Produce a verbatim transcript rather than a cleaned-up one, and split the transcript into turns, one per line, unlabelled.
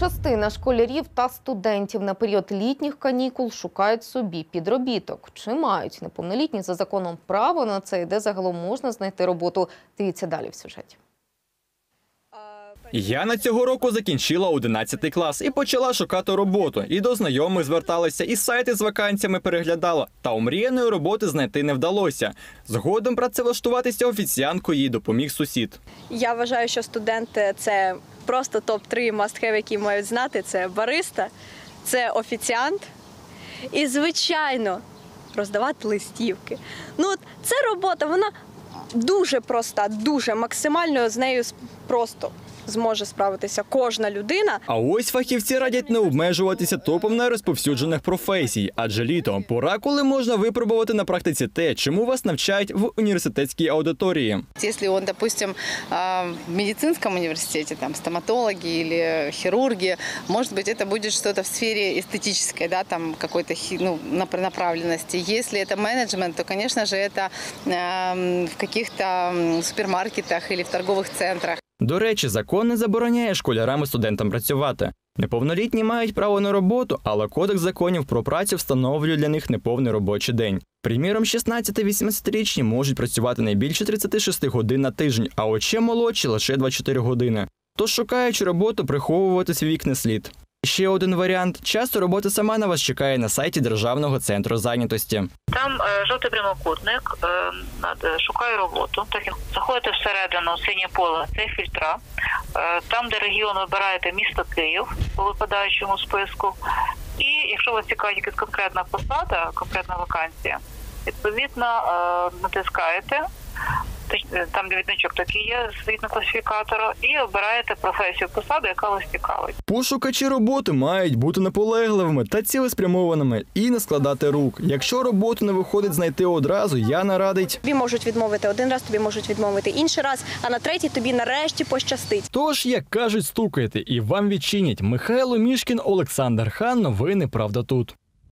Частина школярів та студентів на період літніх канікул шукають собі підробіток. Чи мають неповнолітні за законом право на це і де загалом можна знайти роботу? Дивіться далі в сюжеті.
Яна цього року закінчила одинадцятий клас і почала шукати роботу. І до знайомих зверталася, і сайти з вакансіями переглядала. Та омріяної роботи знайти не вдалося. Згодом працевлаштуватися офіціанткою їй допоміг сусід.
Я вважаю, що студенти – це просто топ три must-have, які мають знати. Це бариста, це офіціант і, звичайно, роздавати листівки. Ну, це робота, вона дуже проста, дуже максимально з нею просто зможе справитися кожна людина.
А ось фахівці радять не обмежуватися топом найрозповсюджених професій. Адже літо – пора, коли можна випробувати на практиці те, чому вас навчають в університетській аудиторії.
Якщо він, допустим, в медицинском университете, там, стоматологи или хирурги, может быть, это будет что-то в сфере эстетической, да, там, какой-то, ну, направленности. Если это менеджмент, то, конечно же, это в каких-то супермаркетах или в торговых центрах.
До речі, закон не забороняє школярам і студентам працювати. Неповнолітні мають право на роботу, але Кодекс законів про працю встановлює для них неповний робочий день. Приміром, шістнадцяти-вісімнадцятирічні можуть працювати не більше тридцяти шести годин на тиждень, а от ще молодші – лише двадцять чотири години. Тож, шукаючи роботу, приховувати свій вік не слід. Ще один варіант – часто робота сама на вас чекає на сайті Державного центру зайнятості.
Там е, жовтий прямокутник, е, шукаю роботу. Так, заходите всередину, синє поле, це фільтра. Е, там, де регіон, вибираєте місто Київ у випадаючому списку. І якщо вас цікавить якась конкретна посада, конкретна вакансія, відповідно е, натискаєте, там де відмічок такий є, згідно класифікатору, і обираєте професію, посаду, яка вас цікавить.
Пошукачі роботи мають бути наполегливими та цілеспрямованими і не складати рук. Якщо роботу не виходить знайти одразу, Яна радить.
Тобі можуть відмовити один раз, тобі можуть відмовити інший раз, а на третій тобі нарешті пощастить.
Тож, як кажуть, стукайте і вам відчинять. Михайло Мішкін, Олександр Хан. Новини «Правда тут».